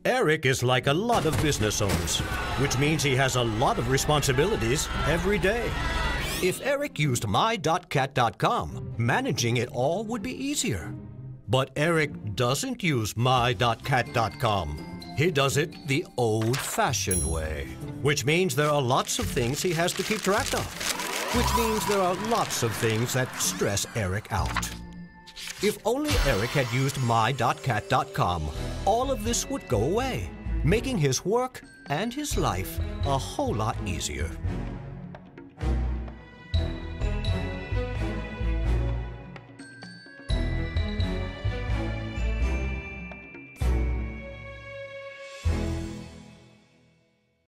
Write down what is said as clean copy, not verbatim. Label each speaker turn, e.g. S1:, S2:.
S1: Eric is like a lot of business owners, which means he has a lot of responsibilities every day. If Eric used my.cat.com, managing it all would be easier. But Eric doesn't use my.cat.com. He does it the old-fashioned way, which means there are lots of things he has to keep track of, which means there are lots of things that stress Eric out. If only Eric had used my.cat.com, all of this would go away, making his work and his life a whole lot easier.